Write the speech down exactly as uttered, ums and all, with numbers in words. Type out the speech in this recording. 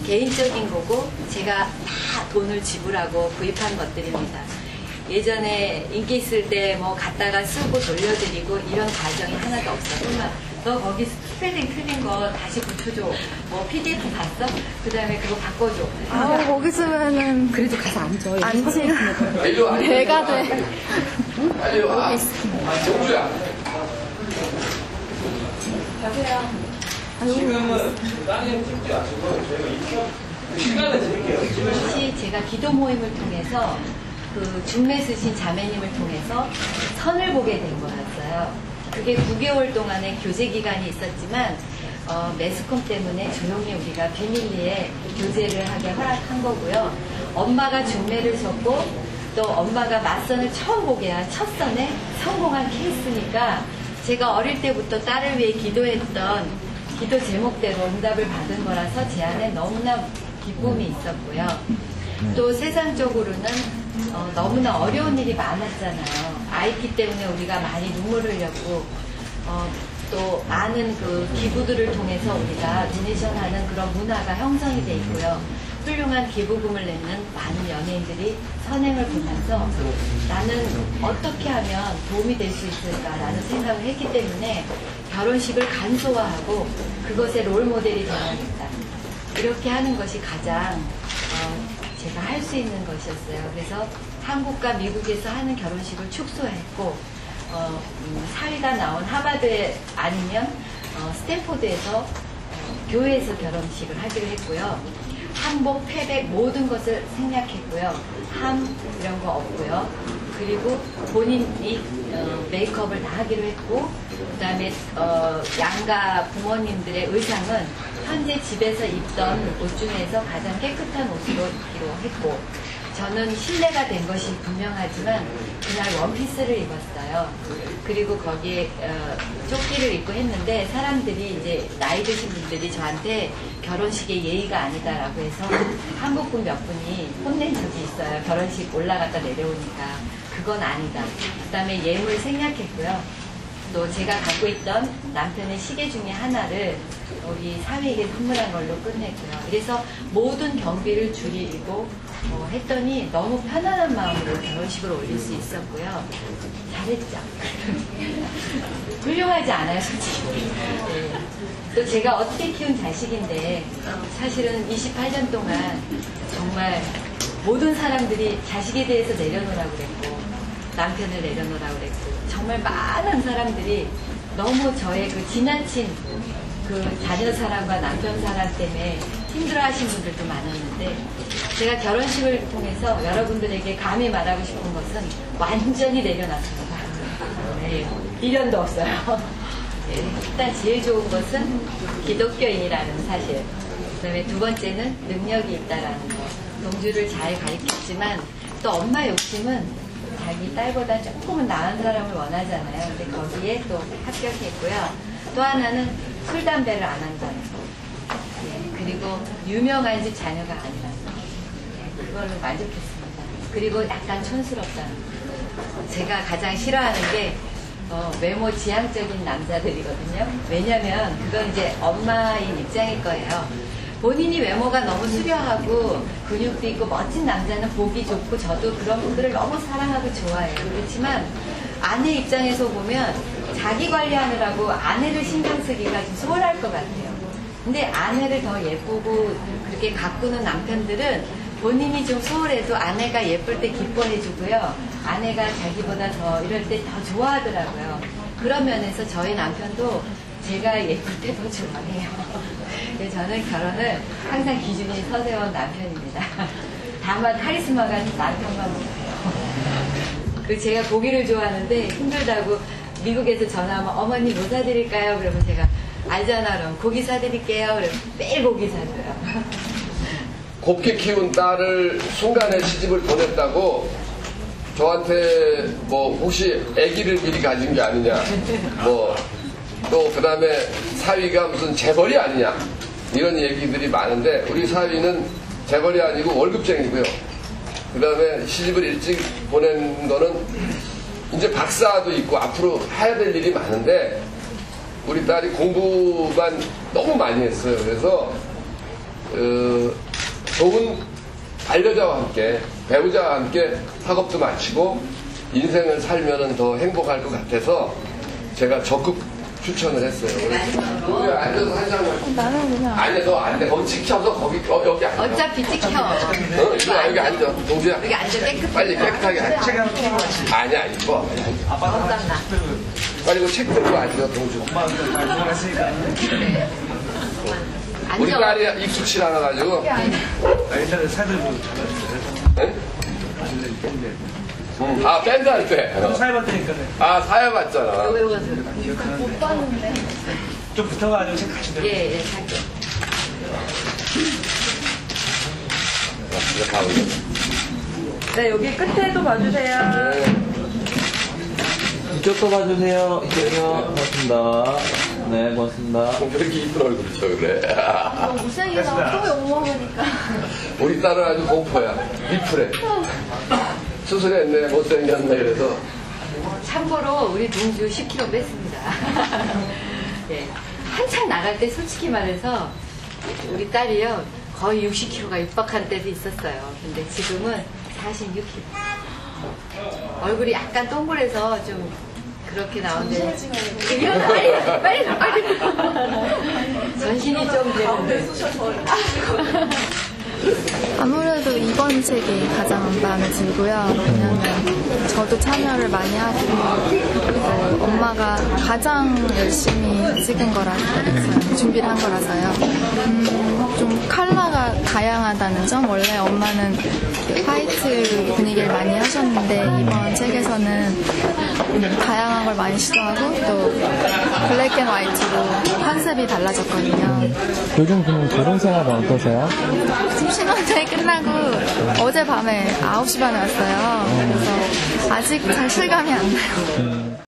개인적인 거고 제가 다 돈을 지불하고 구입한 것들입니다. 예전에 인기 있을 때 뭐 갖다가 쓰고 돌려드리고 이런 과정이 하나도 없었구나. 너 거기 스펠링 틀린 거 다시 고쳐줘. 뭐 피디에프 봤어? 그 다음에 그거 바꿔줘. 아, 거기 쓰면은. 그래도 가서 앉아. 앉지가. 배가 돼. 빨리 와. 아, 정수야. 가세요. 지금은 땅에 찍지 마시고 저희가 인터 시간을 드릴게요. 혹시 제가 기도 모임을 통해서 그 중매 쓰신 자매님을 통해서 선을 보게 된 거였어요. 그게 구 개월 동안의 교제 기간이 있었지만 어, 매스컴 때문에 조용히 우리가 비밀리에 교제를 하게 허락한 거고요. 엄마가 중매를 줬고 또 엄마가 맞선을 처음 보게 한 첫 선에 성공한 케이스니까 제가 어릴 때부터 딸을 위해 기도했던 기도 제목대로 응답을 받은 거라서 제 안에 너무나 기쁨이 있었고요. 또 세상적으로는 어, 너무나 어려운 일이 많았잖아요. 아이티 때문에 우리가 많이 눈물을 흘렸고 어, 또 많은 그 기부들을 통해서 우리가 도네이션 하는 그런 문화가 형성이 돼 있고요. 훌륭한 기부금을 내는 많은 연예인들이 선행을 보면서 나는 어떻게 하면 도움이 될 수 있을까라는 생각을 했기 때문에 결혼식을 간소화하고 그것의 롤모델이 되어야겠다. 이렇게 하는 것이 가장 어, 제가 할 수 있는 것이었어요. 그래서 한국과 미국에서 하는 결혼식을 축소했고 어, 음, 사위가 나온 하버드 아니면 어, 스탠포드에서 어, 교회에서 결혼식을 하기로 했고요. 한복, 패백 모든 것을 생략했고요. 함 이런 거 없고요. 그리고 본인이 어, 메이크업을 다 하기로 했고 그 다음에 어, 양가 부모님들의 의상은 현재 집에서 입던 옷 중에서 가장 깨끗한 옷으로 입기로 했고 저는 신뢰가 된 것이 분명하지만 그날 원피스를 입었어요. 그리고 거기에 어, 조끼를 입고 했는데 사람들이 이제 나이 드신 분들이 저한테 결혼식에 예의가 아니다라고 해서 한국분 몇 분이 혼낸 적이 있어요. 결혼식 올라갔다 내려오니까 그건 아니다. 그 다음에 예물 생략했고요. 또 제가 갖고 있던 남편의 시계 중에 하나를 우리 사위에게 선물한 걸로 끝냈고요. 그래서 모든 경비를 줄이고 어, 했더니 너무 편안한 마음으로 결혼식을 올릴 수 있었고요. 잘했죠. 훌륭하지 않아요, 솔직히. 네. 또 제가 어떻게 키운 자식인데 사실은 이십팔 년 동안 정말 모든 사람들이 자식에 대해서 내려놓으라고 그랬고 남편을 내려놓으라고 그랬고 정말 많은 사람들이 너무 저의 그 지나친 그 자녀 사랑과 남편 사랑 때문에 힘들어하신 분들도 많았는데 제가 결혼식을 통해서 여러분들에게 감히 말하고 싶은 것은 완전히 내려놨습니다. 네, 미련도 없어요. 네, 일단 제일 좋은 것은 기독교인이라는 사실. 그 다음에 두 번째는 능력이 있다라는 거. 동주를 잘 가르쳤지만 또 엄마 욕심은 자기 딸보다 조금은 나은 사람을 원하잖아요. 근데 거기에 또 합격했고요. 또 하나는 술, 담배를 안 한다는 거. 예, 그리고 유명한 집 자녀가 아니라는 거. 예, 그걸로 만족했습니다. 그리고 약간 촌스럽다는 거. 제가 가장 싫어하는 게 어, 외모 지향적인 남자들이거든요. 왜냐면 그건 이제 엄마인 입장일 거예요. 본인이 외모가 너무 수려하고 근육도 있고 멋진 남자는 보기 좋고 저도 그런 분들을 너무 사랑하고 좋아해요. 그렇지만 아내 입장에서 보면 자기 관리하느라고 아내를 신경 쓰기가 좀 소홀할 것 같아요. 근데 아내를 더 예쁘고 그렇게 가꾸는 남편들은 본인이 좀 소홀해도 아내가 예쁠 때 기뻐해 주고요. 아내가 자기보다 더 이럴 때 더 좋아하더라고요. 그런 면에서 저희 남편도 제가 예쁠 때 더 좋아해요. 그래서 저는 결혼을 항상 기준이 서세운 남편입니다. 다만 카리스마가 남편만 못해요. 그 제가 고기를 좋아하는데 힘들다고 미국에서 전화하면 어머니 뭐 사드릴까요? 그러면 제가 알잖아 그럼 고기 사드릴게요. 그러면 매일 고기 사줘요. 곱게 키운 딸을 순간에 시집을 보냈다고 저한테 뭐 혹시 아기를 미리 가진 게 아니냐 뭐 또 그 다음에 사위가 무슨 재벌이 아니냐 이런 얘기들이 많은데 우리 사위는 재벌이 아니고 월급쟁이고요. 그 다음에 시집을 일찍 보낸 거는 이제 박사도 있고 앞으로 해야 될 일이 많은데 우리 딸이 공부만 너무 많이 했어요. 그래서 어, 좋은 반려자와 함께, 배우자와 함께 학업도 마치고 인생을 살면은 더 행복할 것 같아서 제가 적극 추천을 했어요. 여기 앉아서 한 장만. 나는 그냥 아니야, 너 안 돼. 거기 찍혀서 거기, 어, 여기 앉아. 어차피 찍혀. 어, 이거 여기 앉아. 동주야. 여기 앉아 깨끗해. 빨리 깨끗하게 앉아. 아니야, 이거. 어떤가? 빨리 이거 책 들고 앉아, 동주. 우리 앉아. 딸이 익숙치 않아가지고. 일단은 사들고 응? 응. 아, 밴드 할 때. 사회봤다니까 아, 사회 봤잖아. 왜 웃어? 좀 붙어가지고 책 같이 들고 예, 예, 살게. 이거 다 올려. 네, 여기 끝에도 봐주세요. 이쪽도 봐주세요. 이쪽이요. 고맙습니다. 네, 고맙습니다. 왜 이렇게 이쁜 얼굴이죠, 그래. 못생기다가 또 욕먹으니까. 우리 딸은 아주 공포야. 리플해. 수술했네, 못생겼네, 그래서. 참고로 우리 동주 십 킬로그램 뺐습니다. 예. 한참 나갈 때 솔직히 말해서 우리 딸이요 거의 육십 킬로그램가 육박한 때도 있었어요. 근데 지금은 사십육 킬로그램. 얼굴이 약간 동그래서 좀 그렇게 나오는데 빨리 빨리 빨리 전신이 좀 되는데 아무래도 이번 책이 가장 마음에 들고요. 왜냐면 저도 참여를 많이 하고 또 엄마가 가장 열심히 찍은 거라서 준비를 한 거라서요. 음, 좀 컬러가 다양하다는 점. 원래 엄마는 화이트 분위기를 많이 하셨는데 이번 책에서는 다양한 걸 많이 시도하고 또 블랙 앤 화이트로 컨셉이 달라졌거든요. 요즘 그럼 결혼 생활은 어떠세요? 심심한데 끝나고 어젯밤에 아홉 시 반에 왔어요. 그래서 아직 잘 실감이 안 나요.